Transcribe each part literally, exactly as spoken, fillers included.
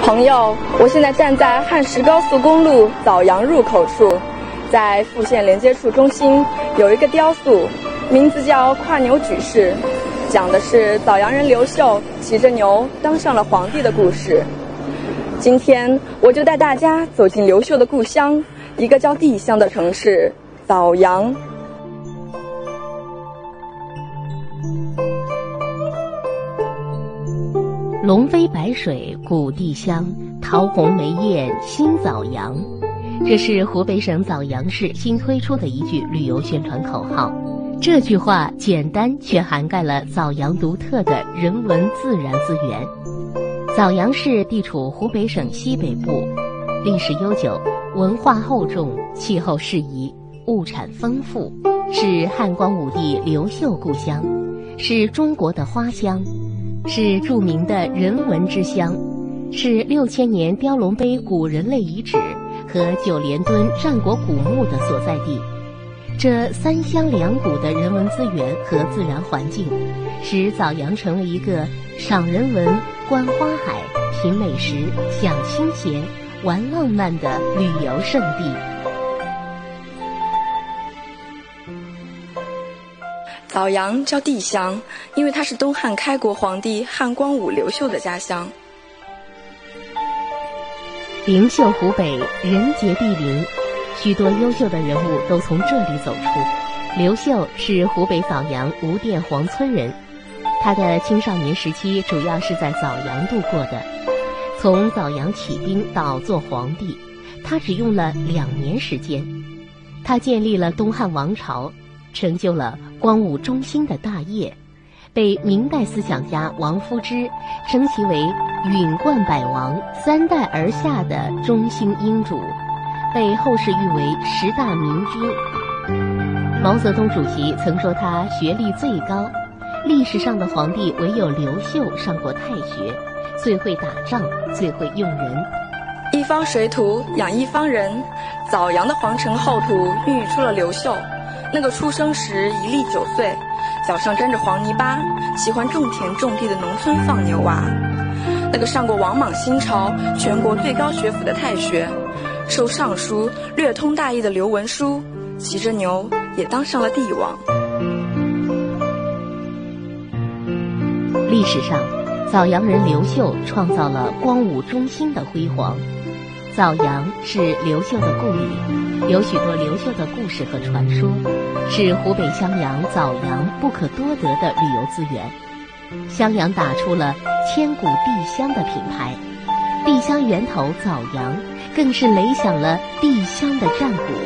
朋友，我现在站在汉石高速公路枣阳入口处，在复线连接处中心有一个雕塑，名字叫跨牛举事，讲的是枣阳人刘秀骑着牛当上了皇帝的故事。今天我就带大家走进刘秀的故乡，一个叫地乡的城市枣阳。 龙飞白水古地乡，桃红梅艳新枣阳。这是湖北省枣阳市新推出的一句旅游宣传口号。这句话简单却涵盖了枣阳独特的人文自然资源。枣阳市地处湖北省西北部，历史悠久，文化厚重，气候适宜，物产丰富，是汉光武帝刘秀故乡，是中国的花乡，是著名的人文之乡，是六千年雕龙碑古人类遗址和九连墩战国古墓的所在地。这三乡两谷的人文资源和自然环境，使枣阳成为一个赏人文、观花海、品美食、享清闲、玩浪漫的旅游胜地。 枣阳叫地乡，因为它是东汉开国皇帝汉光武刘秀的家乡。 灵秀湖北，人杰地灵，许多优秀的人物都从这里走出。刘秀是湖北枣阳吴店黄村人，他的青少年时期主要是在枣阳度过的。从枣阳起兵到做皇帝，他只用了两年时间。他建立了东汉王朝，成就了光武中兴的大业，被明代思想家王夫之称其为允冠百王，三代而下的中兴英主，被后世誉为十大明君。毛泽东主席曾说他学历最高，历史上的皇帝唯有刘秀上过太学，最会打仗，最会用人。 一方水土养一方人，枣阳的皇城厚土孕育出了刘秀。那个出生时一粒九岁，脚上沾着黄泥巴，喜欢种田种地的农村放牛娃；那个上过王莽新朝全国最高学府的太学，受尚书略通大义的刘文书，骑着牛也当上了帝王。 历史上，枣阳人刘秀创造了光武中兴的辉煌。枣阳是刘秀的故里，有许多刘秀的故事和传说，是湖北襄阳枣阳不可多得的旅游资源。襄阳打出了千古地乡的品牌，地乡源头枣阳更是擂响了地乡的战鼓。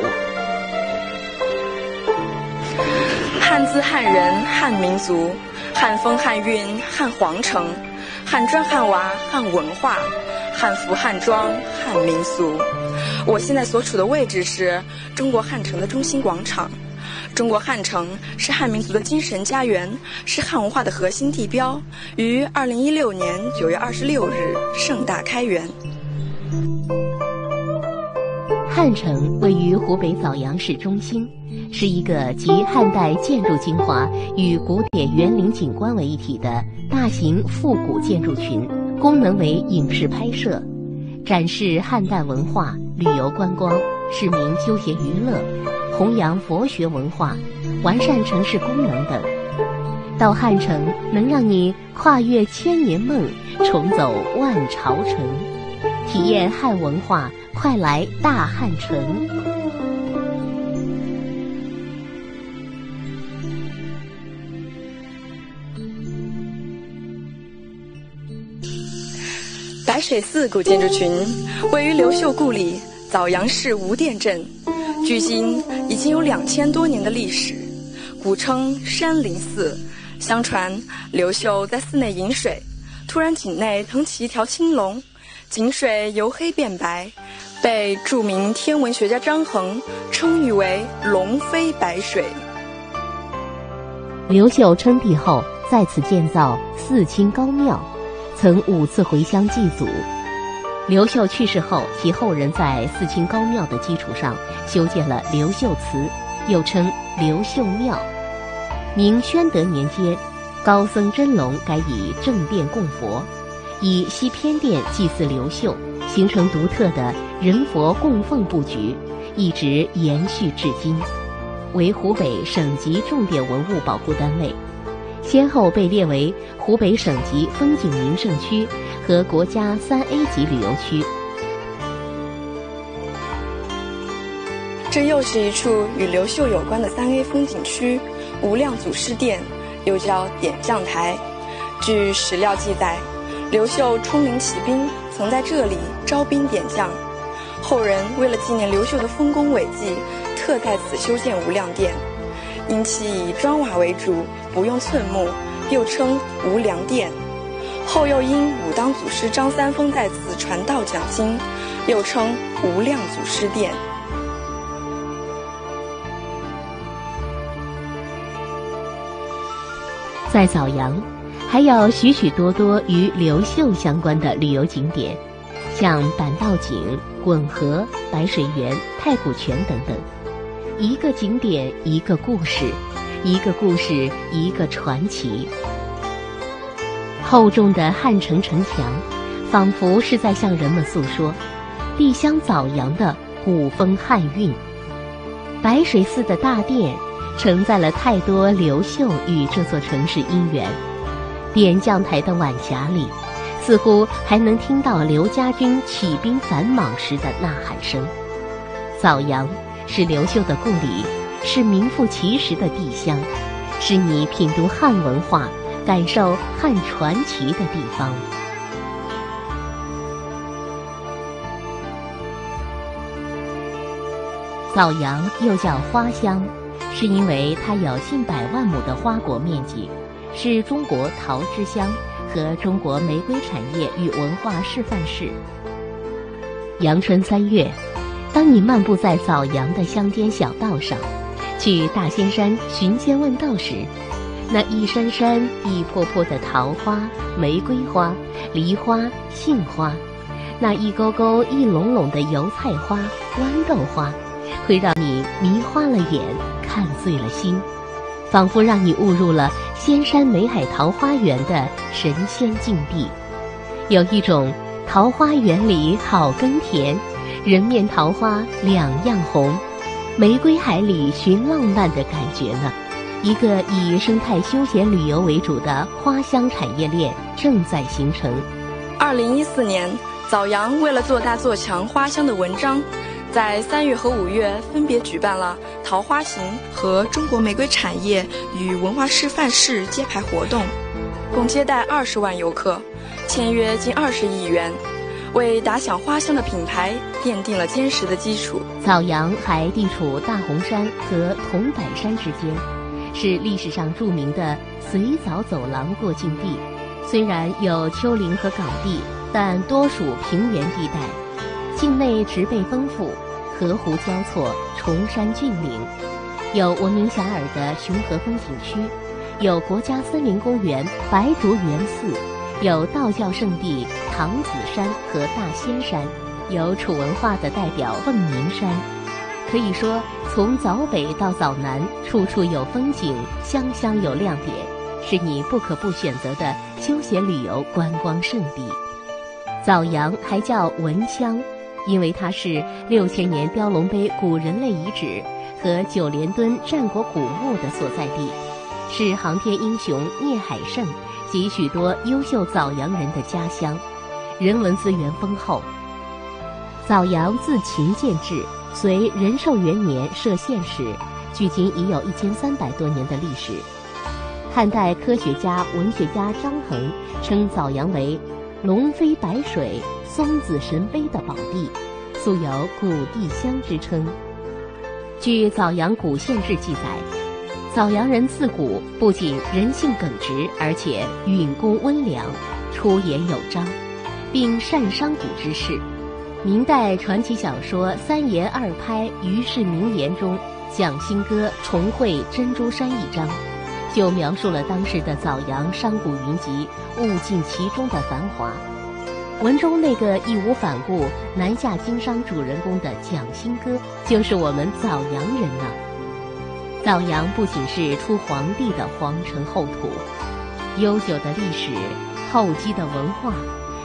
汉字汉人汉民族，汉风汉韵汉皇城，汉砖汉瓦汉文化，汉服汉装汉民俗。我现在所处的位置是中国汉城的中心广场。中国汉城是汉民族的精神家园，是汉文化的核心地标，于二零一六年九月二十六日盛大开园。 汉城位于湖北枣阳市中心，是一个集汉代建筑精华与古典园林景观为一体的大型复古建筑群，功能为影视拍摄，展示汉代文化、旅游观光、市民休闲娱乐，弘扬佛学文化，完善城市功能等。到汉城能让你跨越千年梦，重走万朝城，体验汉文化，快来大汉城。 白水寺古建筑群位于刘秀故里枣阳市吴店镇，距今已经有两千多年的历史，古称山林寺。相传刘秀在寺内饮水，突然井内腾起一条青龙，井水由黑变白，被著名天文学家张衡称誉为龙飞白水。 刘秀称帝后，在此建造四清高庙，曾五次回乡祭祖。刘秀去世后，其后人在四清高庙的基础上修建了刘秀祠，又称刘秀庙。明宣德年间，高僧真龙改以正殿供佛， 以西偏殿祭祀刘秀，形成独特的人佛供奉布局，一直延续至今，为湖北省级重点文物保护单位，先后被列为湖北省级风景名胜区和国家三 A 级旅游区。 这又是一处与刘秀有关的三 A 风景区——无量祖师殿，又叫点将台。据史料记载，刘秀冲临起兵，曾在这里招兵点将。后人为了纪念刘秀的丰功伟绩，特在此修建无量殿，因其以砖瓦为主，不用寸木，又称无量殿。后又因武当祖师张三丰在此传道讲经，又称无量祖师殿。 在枣阳，还有许许多多与刘秀相关的旅游景点，像板道井、滚河、白水源、太古泉等等。一个景点一个故事，一个故事一个传奇。厚重的汉城城墙，仿佛是在向人们诉说丽乡枣阳的古风汉韵。白水寺的大殿承载了太多刘秀与这座城市姻缘。点将台的晚霞里，似乎还能听到刘家军起兵反莽时的呐喊声。枣阳是刘秀的故里，是名副其实的地乡，是你品读汉文化、感受汉传奇的地方。枣阳又叫花乡，是因为它有近百万亩的花果面积，是中国桃之乡和中国玫瑰产业与文化示范市。阳春三月，当你漫步在枣阳的乡间小道上，去大仙山寻仙问道时，那一山山一坡坡的桃花、玫瑰花、梨花、杏花，那一沟沟一垄垄的油菜花、豌豆花，会让你迷花了眼，看醉了心，仿佛让你误入了仙山美海桃花源的神仙境地。有一种桃花源里好耕田，人面桃花两样红，玫瑰海里寻浪漫的感觉呢。一个以生态休闲旅游为主的花乡产业链正在形成。 二零一四年，枣阳为了做大做强花乡的文章，在三月和五月分别举办了桃花行和中国玫瑰产业与文化示范市揭牌活动，共接待二十万游客，签约近二十亿元，为打响花乡的品牌奠定了坚实的基础。 枣阳还地处大红山和桐柏山之间，是历史上著名的随枣走廊过境地。虽然有丘陵和岗地，但多属平原地带，境内植被丰富，河湖交错，崇山峻岭，有闻名遐迩的熊河风景区，有国家森林公园白竹园寺，有道教圣地唐子山和大仙山，有楚文化的代表凤鸣山。可以说，从枣北到枣南，处处有风景，乡乡有亮点，是你不可不选择的休闲旅游观光胜地。枣阳还叫文乡，因为它是六千年雕龙碑古人类遗址和九连墩战国古墓的所在地，是航天英雄聂海胜及许多优秀枣阳人的家乡，人文资源丰厚。枣阳自秦建制，随仁寿元年设县时，距今已有一千三百多年的历史。汉代科学家、文学家张衡称枣阳为龙飞白水、松子神杯的宝地，素有古地乡之称。据枣阳古县志记载，枣阳人自古不仅人性耿直，而且允恭温良，出言有章，并善商贾之事。明代传奇小说《三言二拍虞氏名言》中，蒋新歌重绘珍珠山一章，就描述了当时的枣阳商贾云集、物尽其中的繁华。文中那个义无反顾南下经商主人公的蒋新歌，就是我们枣阳人呢。枣阳不仅是出皇帝的皇城后土，悠久的历史、厚积的文化，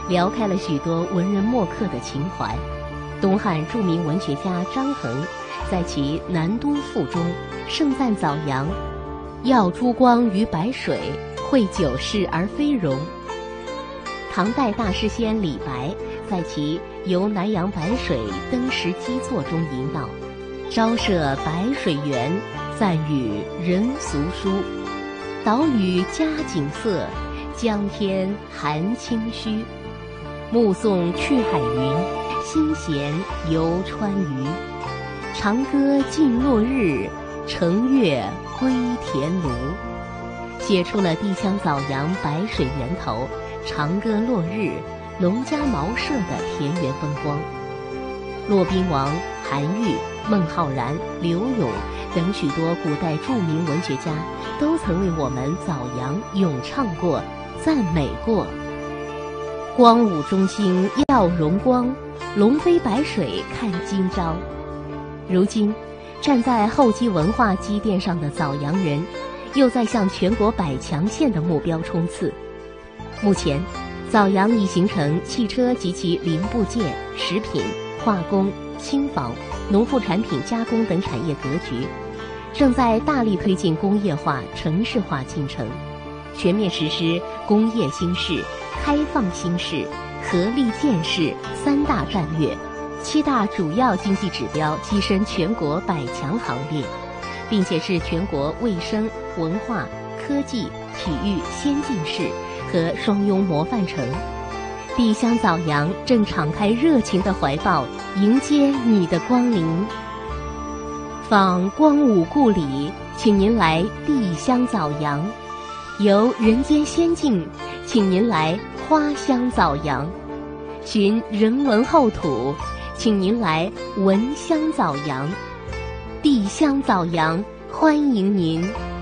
撩开了许多文人墨客的情怀。东汉著名文学家张衡在其《南都赋》中盛赞枣阳，耀珠光于白水，绘九世而非容。唐代大诗仙李白在其《游南阳白水登时基作》中吟道：朝射白水源，赞与人俗书。岛屿佳景色，江天含清虚。目送去海云，心弦游川渝。长歌尽落日，乘月归田庐。写出了帝乡枣阳白水源头、长歌落日、农家茅舍的田园风光。骆宾王、韩愈、孟浩然、柳永等许多古代著名文学家都曾为我们枣阳咏唱过、赞美过。光武中兴耀荣光，龙飞白水看今朝。如今，站在厚积文化积淀上的枣阳人，又在向全国百强县的目标冲刺。目前，枣阳已形成汽车及其零部件、食品、化工、轻纺、农副产品加工等产业格局，正在大力推进工业化、城市化进程，全面实施工业新市、开放新市、合力建市三大战略，七大主要经济指标跻身全国百强行列，并且是全国卫生、文化、科技、体育先进市和双拥模范城。帝乡枣阳正敞开热情的怀抱，迎接你的光临。访光武故里，请您来帝乡枣阳；游人间仙境，请您来花乡枣阳；寻人文厚土，请您来闻香枣阳。帝乡枣阳，欢迎您。